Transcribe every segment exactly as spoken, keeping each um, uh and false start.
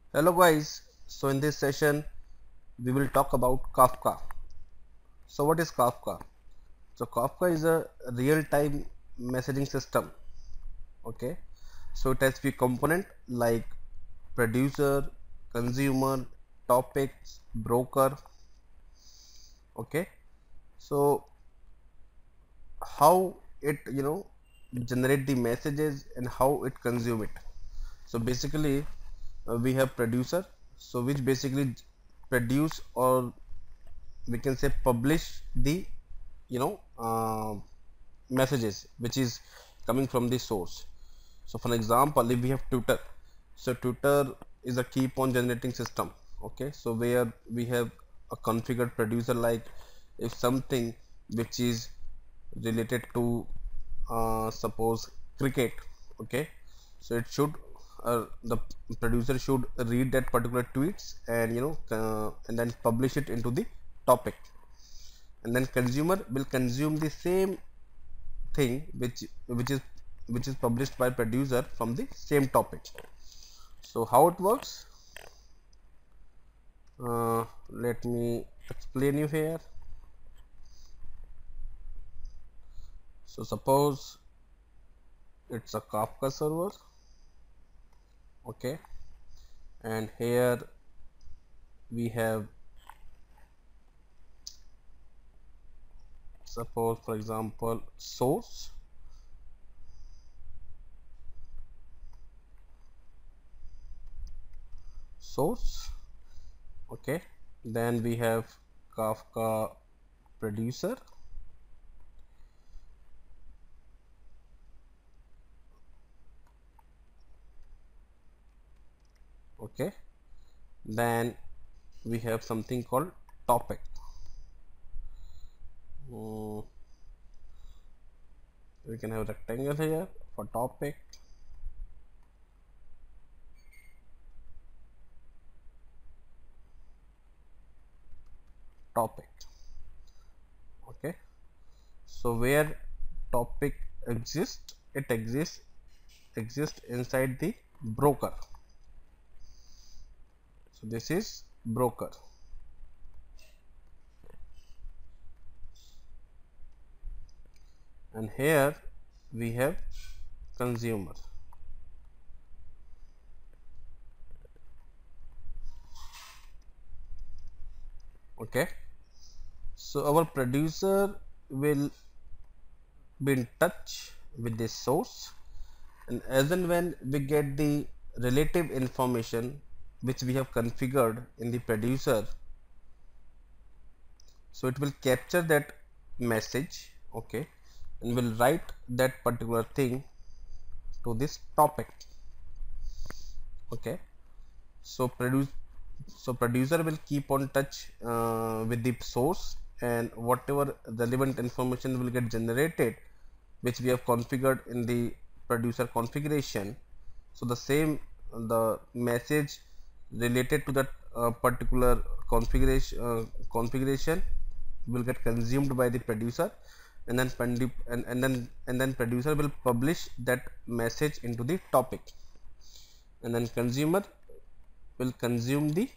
Hello guys, so in this session we will talk about Kafka. So what is Kafka? So Kafka is a real-time messaging system. Okay, so it has few component like producer, consumer, topics, broker. Okay, so how it you know generate the messages and how it consume it. So basically uh, we have producer, so which basically produce or we can say publish the you know uh, messages which is coming from the source. So for example, if we have Twitter, so Twitter is a keep on generating system. Okay, so where we have a configured producer, like if something which is related to uh, suppose cricket. Okay, so it should uh, the producer should read that particular tweets and you know uh, and then publish it into the topic, and then consumer will consume the same thing which which is which is published by producer from the same topic. So how it works, uh, let me explain you here. So suppose it's a Kafka server. Okay, and here we have, suppose for example, source. Source. Okay, then we have Kafka producer. Okay, then we have something called topic. Mm, we can have rectangle here for topic. Topic. Okay, so where topic exists, it exists exists inside the broker. So this is broker. And here we have consumer. Okay, so our producer will be in touch with the source, and as and when we get the relative information which we have configured in the producer, so it will capture that message. Okay, and will write that particular thing to this topic. Okay, so produce so producer will keep on touch uh, with the source, and whatever relevant information will get generated which we have configured in the producer configuration, so the same the message related to that uh, particular configuration uh, configuration will get consumed by the producer, and then and, and then and then producer will publish that message into the topic, and then consumer will consume the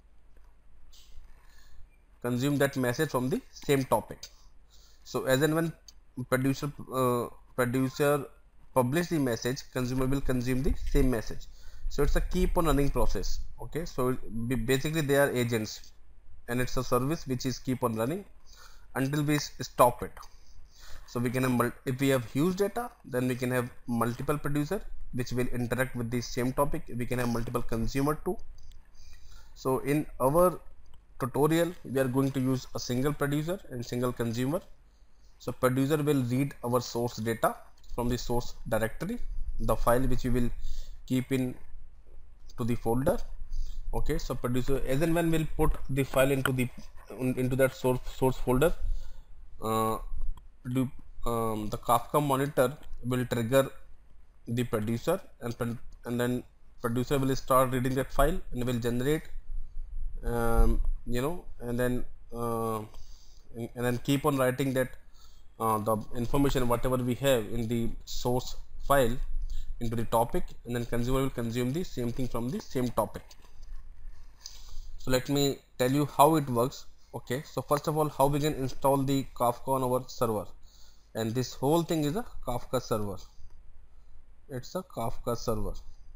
consume that message from the same topic. So as and when producer uh, producer publish the message, consumer will consume the same message. So it's a keep on running process. Okay, so basically they are agents, and it's a service which is keep on running until we stop it. So we can have, if we have huge data, then we can have multiple producer which will interact with the same topic. We can have multiple consumer too. So in our tutorial we are going to use a single producer and single consumer. So producer will read our source data from the source directory, the file which we will keep in to the folder. Okay, so producer as and when will put the file into the into that source source folder, uh, do, um, the Kafka monitor will trigger the producer, and and then producer will start reading that file and will generate um, you know and then uh, and then keep on writing that uh, the information whatever we have in the source file into the topic, and then consumer will consume the same thing from the same topic. So let me tell you how it works. Okay, so first of all, how we can install the Kafka on our server, and this whole thing is a Kafka server. It's a Kafka server.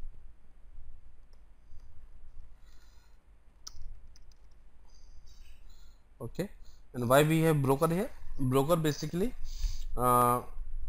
Okay, and why we have broker here? Broker basically uh,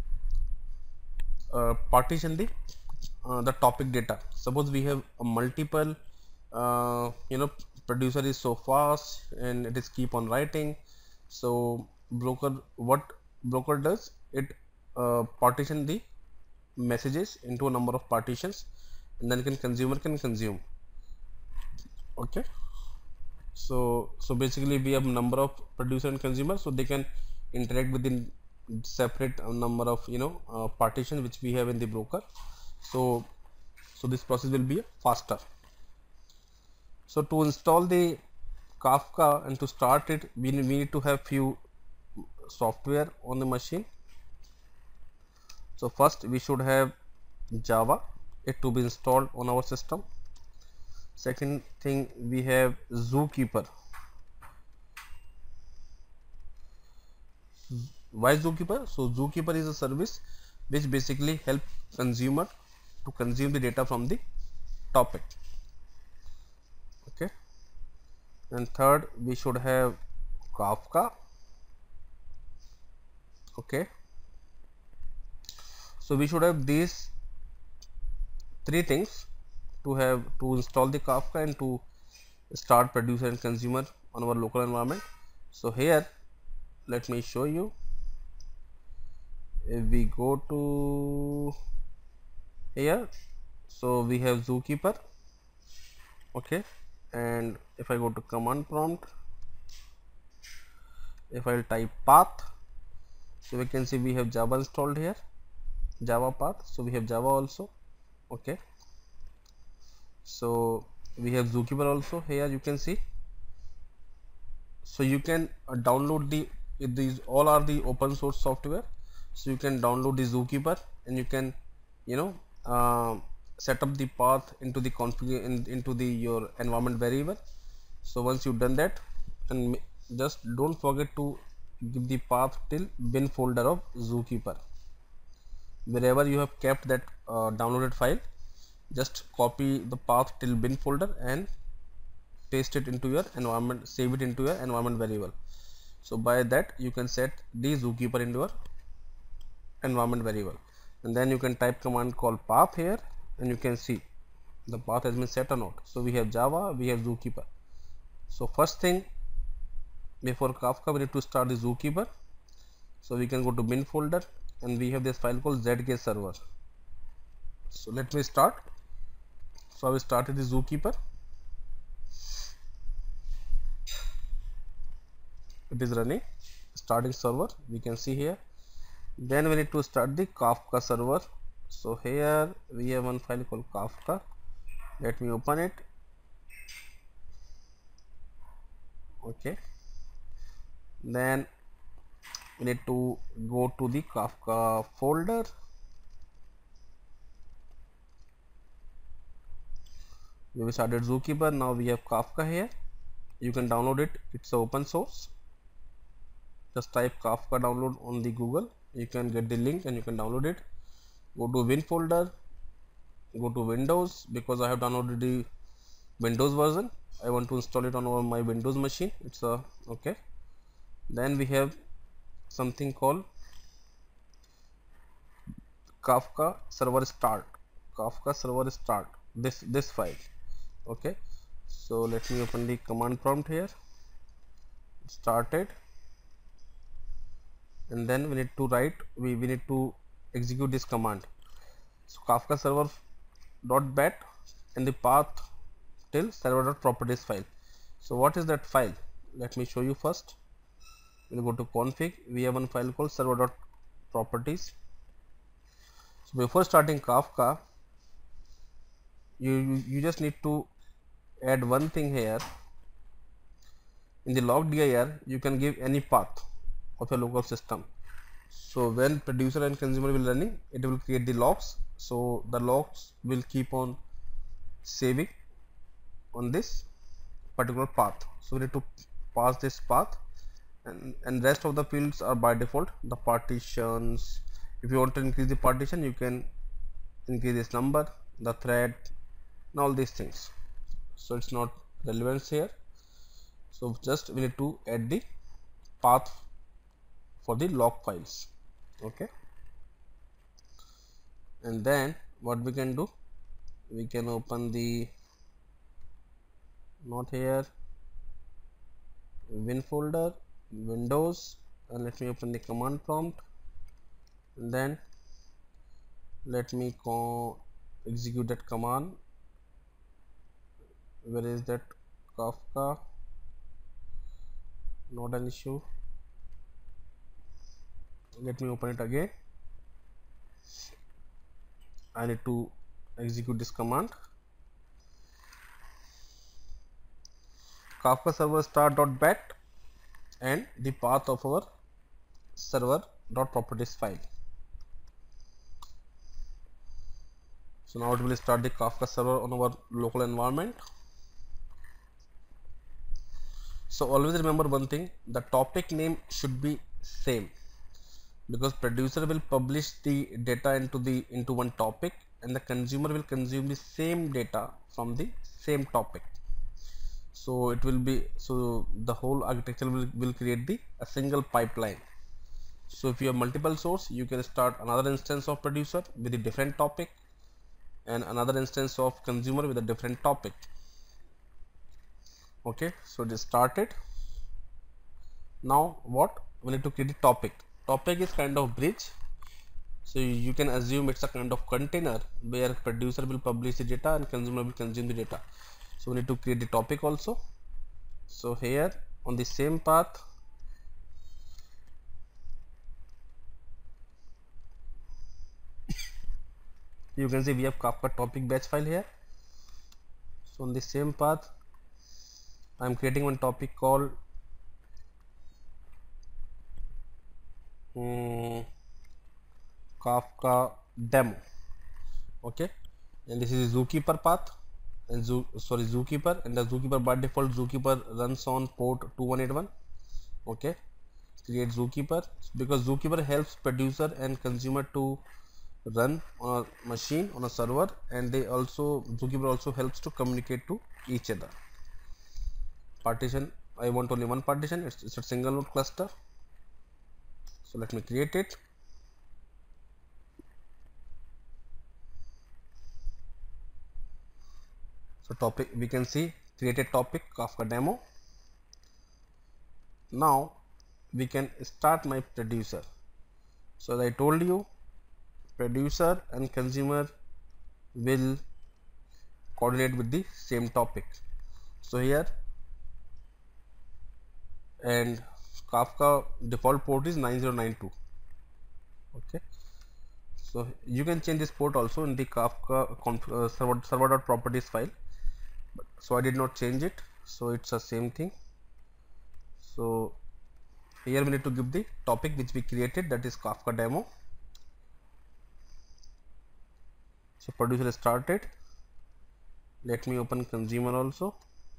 uh, partition the uh, the topic data. Suppose we have a multiple uh, you know producer is so fast and it is keep on writing. So broker, what broker does, it uh, partition the messages into a number of partitions, and then can consumer can consume. Okay, so so basically we have number of producer and consumer, so they can interact within separate number of you know uh, partition which we have in the broker. So so this process will be faster. So to install the Kafka and to start it, we need, we need to have few software on the machine. So first we should have Java, it to be installed on our system. Second thing, we have Zookeeper. Why Zookeeper? So Zookeeper is a service which basically help consumer to consume the data from the topic. Okay, and third we should have Kafka. Okay, so we should have these three things to have to install the Kafka and to start producer and consumer on our local environment. So here let me show you. If we go to here, so we have Zookeeper. Okay, and if I go to command prompt, if I type path, so we can see we have Java installed here, Java path. So we have Java also. Okay, so we have Zookeeper also here, you can see. So you can uh, download the these all are the open source software. So you can download the Zookeeper and you can you know uh, set up the path into the config in, into the your environment variable. So once you've done that, and just don't forget to give the path till bin folder of Zookeeper. Wherever you have kept that uh, downloaded file, just copy the path till bin folder and paste it into your environment, save it into your environment variable. So by that you can set the Zookeeper into your environment variable, and then you can type command called path here, and you can see the path has been set or not. So we have Java, we have Zookeeper. So first thing, before Kafka, we need to start the Zookeeper. So we can go to bin folder, and we have this file called zk server. So let me start. So I will start the Zookeeper. It is running, starting server, we can see here. Then we need to start the Kafka server. So here we have one file called Kafka. Let me open it. Okay, then we need to go to the Kafka folder. We started Zookeeper, now we have Kafka here. You can download it, it's open source. Just type Kafka download on the Google, you can get the link and you can download it. Go to Win folder, go to Windows, because I have downloaded the Windows version. I want to install it on my Windows machine. It's a okay. Then we have something called Kafka server start. Kafka server start. This this file. Okay. So let me open the command prompt here. Start it. And then we need to write, we, we need to execute this command. So Kafka server dot bat and the path till server dot properties file. So what is that file? Let me show you first. We'll go to config, we have one file called server dot properties. So before starting Kafka, you, you, you just need to add one thing here. In the log dir, you can give any path of a local system. So when producer and consumer will running, it will create the logs. So the logs will keep on saving on this particular path. So we need to pass this path, and, and rest of the fields are by default the partitions. If you want to increase the partition, you can increase this number, the thread, and all these things. So it's not relevant here. So just we need to add the path for the log files. Okay, and then what we can do, we can open the, not here, win folder, Windows, and let me open the command prompt, and then let me go execute that command. Where is that? Kafka, not an issue. Let me open it again. I need to execute this command. Kafka server start.bat and the path of our server.properties file. So now it will start the Kafka server on our local environment. So always remember one thing, the topic name should be same, because producer will publish the data into the into one topic, and the consumer will consume the same data from the same topic. So it will be, so the whole architecture will, will create the a single pipeline. So if you have multiple source, you can start another instance of producer with a different topic and another instance of consumer with a different topic. Okay, so it is started. Now what we need to create a topic. Topic is kind of bridge, so you can assume it's a kind of container where producer will publish the data and consumer will consume the data. So we need to create the topic also. So here on the same path, you can see we have Kafka topic batch file here. So on the same path, I am creating one topic called um, Kafka demo. Okay, and this is Zookeeper path, and Zoo, sorry Zookeeper, and the Zookeeper by default Zookeeper runs on port two one eight one. Okay, create Zookeeper, because Zookeeper helps producer and consumer to run on a machine, on a server, and they also, Zookeeper also helps to communicate to each other. Partition, I want only one partition, it's, it's a single node cluster. So let me create it. So topic, we can see created topic Kafka demo. Now we can start my producer. So as I told you, producer and consumer will coordinate with the same topic. So here, and Kafka default port is nine zero nine two. Okay, so you can change this port also in the Kafka uh, server server.properties file, but so I did not change it, so it's the same thing. So here we need to give the topic which we created, that is Kafka demo. So producer is started. Let me open consumer also.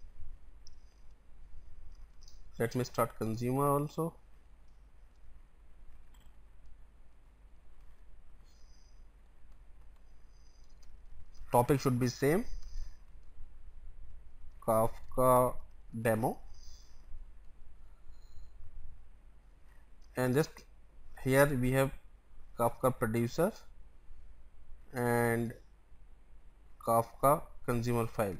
Let me start consumer also. Topic should be same, Kafka demo, and just here we have Kafka producer and Kafka consumer file,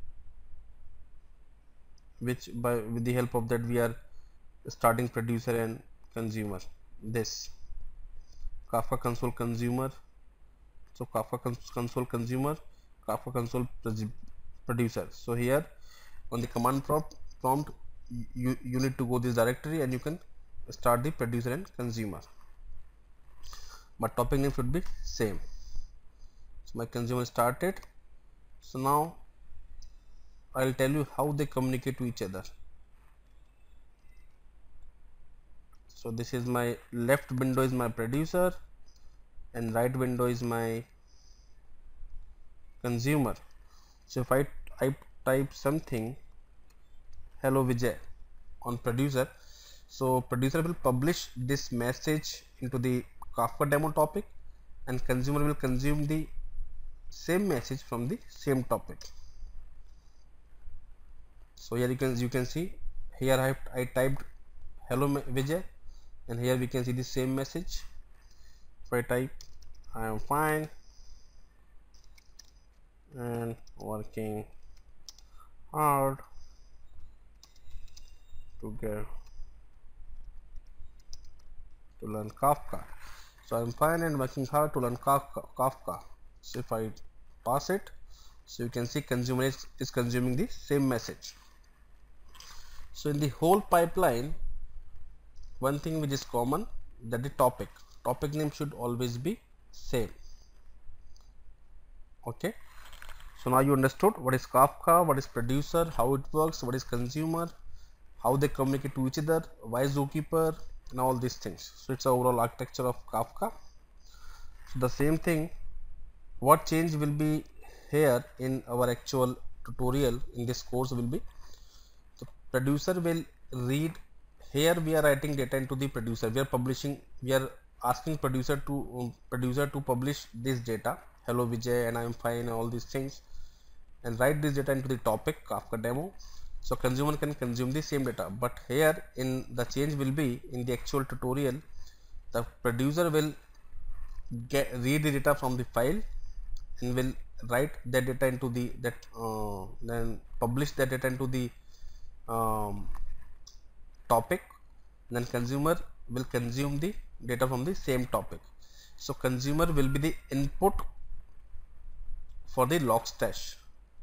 which by with the help of that we are starting producer and consumer. This Kafka console consumer, so Kafka cons console consumer, Kafka console producer. So here on the command prompt prompt you you need to go this directory and you can start the producer and consumer, but topic name should be same. So my consumer started. So now I'll tell you how they communicate to each other. So this is my left window is my producer and right window is my consumer. So if I type type something hello Vijay on producer. So producer will publish this message into the Kafka demo topic, and consumer will consume the same message from the same topic. So here you can you can see here I have I typed hello Vijay, and here we can see the same message. If I type I am fine and working hard to get to learn Kafka. So I'm fine and working hard to learn Kafka. Kafka. So if I pass it, so you can see consumer is, is consuming the same message. So in the whole pipeline, one thing which is common, that the topic topic name should always be same. Okay, so now you understood what is Kafka, what is producer, how it works, what is consumer, how they communicate to each other, why Zookeeper, and all these things. So it's the overall architecture of Kafka. So the same thing, what change will be here in our actual tutorial in this course will be, the producer will read. Here we are writing data into the producer, we are publishing, we are asking producer to um, producer to publish this data, hello Vijay and I am fine and all these things, and write this data into the topic Kafka demo. So consumer can consume the same data, but here in the change will be in the actual tutorial, the producer will get read the data from the file and will write that data into the that uh, then publish that data into the um, topic, then consumer will consume the data from the same topic. So consumer will be the input for the Logstash,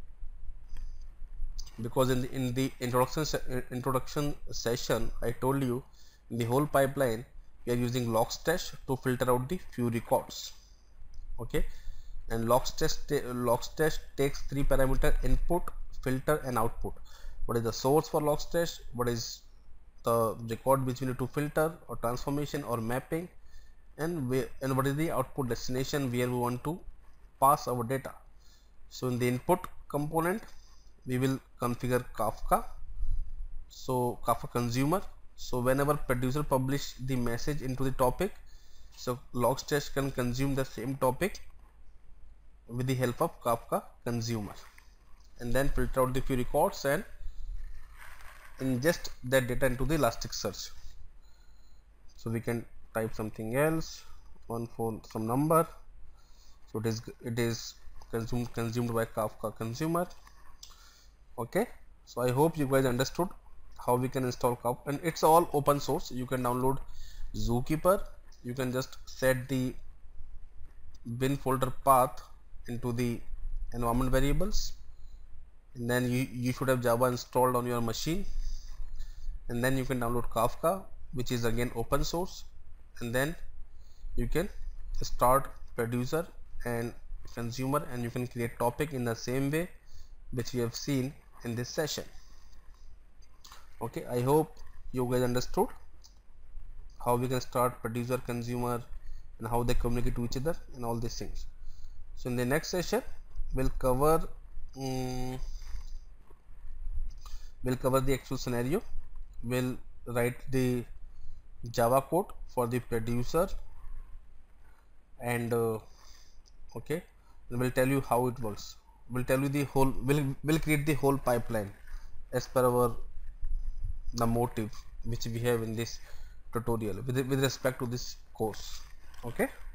because in the, in the introduction se introduction session I told you in the whole pipeline we are using Logstash to filter out the few records. Okay, and Logstash Logstash takes three parameter: input, filter, and output. What is the source for Logstash? What is the record which we need to filter or transformation or mapping, and where, and what is the output destination where we want to pass our data. So in the input component we will configure Kafka, so Kafka consumer. So whenever producer publish the message into the topic, so Logstash can consume the same topic with the help of Kafka consumer, and then filter out the few records and ingest that data into the Elasticsearch. So we can type something else, one for some number. So it is it is consumed consumed by Kafka consumer. Okay, so I hope you guys understood how we can install Kafka, and it's all open source. You can download Zookeeper. You can just set the bin folder path into the environment variables, and then you, you should have Java installed on your machine, and then you can download Kafka, which is again open source, and then you can start producer and consumer, and you can create topic in the same way which we have seen in this session. Okay, I hope you guys understood how we can start producer, consumer, and how they communicate to each other and all these things. So in the next session we'll cover um, we'll cover the actual scenario. We'll write the Java code for the producer, and uh, okay, and we'll tell you how it works. We'll tell you the whole, we'll, we'll create the whole pipeline as per our the motive which we have in this tutorial with, with respect to this course. Okay.